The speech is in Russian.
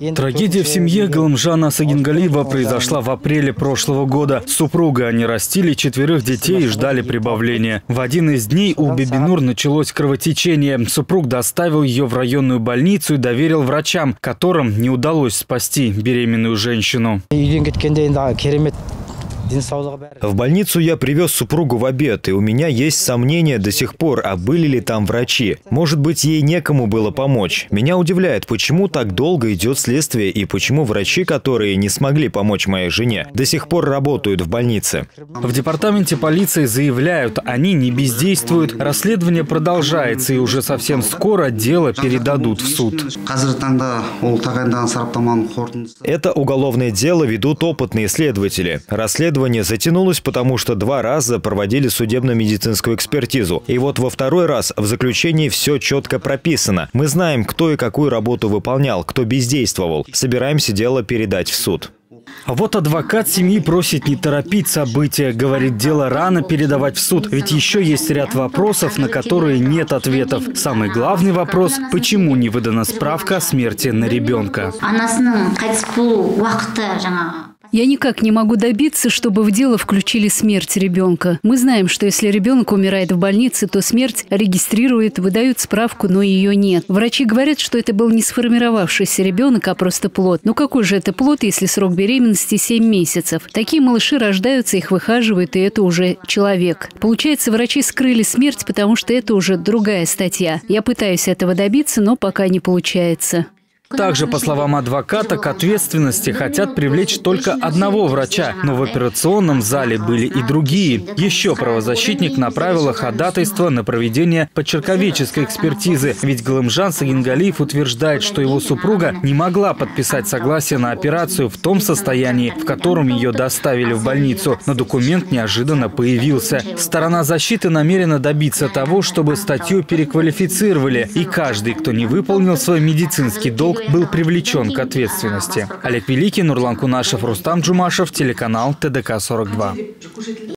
Трагедия в семье Галымжана Сагингалиева произошла в апреле прошлого года. С супругой они растили 4 детей и ждали прибавления. В один из дней у Бибинур началось кровотечение. Супруг доставил ее в районную больницу и доверил врачам, которым не удалось спасти беременную женщину. В больницу я привез супругу в обед, и у меня есть сомнения до сих пор, а были ли там врачи. Может быть, ей некому было помочь. Меня удивляет, почему так долго идет следствие и почему врачи, которые не смогли помочь моей жене, до сих пор работают в больнице. В департаменте полиции заявляют, они не бездействуют. Расследование продолжается, и уже совсем скоро дело передадут в суд. Это уголовное дело ведут опытные следователи. Расследование затянулось, потому что 2 раза проводили судебно-медицинскую экспертизу. И вот во 2-й раз в заключении все четко прописано. Мы знаем, кто и какую работу выполнял, кто бездействовал. Собираемся дело передать в суд. А вот адвокат семьи просит не торопить события. Говорит, дело рано передавать в суд, ведь еще есть ряд вопросов, на которые нет ответов. Самый главный вопрос – почему не выдана справка о смерти на ребенка? Я никак не могу добиться, чтобы в дело включили смерть ребенка. Мы знаем, что если ребенок умирает в больнице, то смерть регистрируют, выдают справку, но ее нет. Врачи говорят, что это был не сформировавшийся ребенок, а просто плод. Но какой же это плод, если срок беременности 7 месяцев? Такие малыши рождаются, их выхаживают, и это уже человек. Получается, врачи скрыли смерть, потому что это уже другая статья. Я пытаюсь этого добиться, но пока не получается. Также, по словам адвоката, к ответственности хотят привлечь только одного врача, но в операционном зале были и другие. Еще правозащитник направила ходатайство на проведение почерковедческой экспертизы, ведь Галымжан Сагингалиев утверждает, что его супруга не могла подписать согласие на операцию в том состоянии, в котором ее доставили в больницу, но документ неожиданно появился. Сторона защиты намерена добиться того, чтобы статью переквалифицировали, и каждый, кто не выполнил свой медицинский долг, был привлечен к ответственности. Олег Великий, Нурлан Кунашев, Рустам Джумашев, телеканал ТДК-42.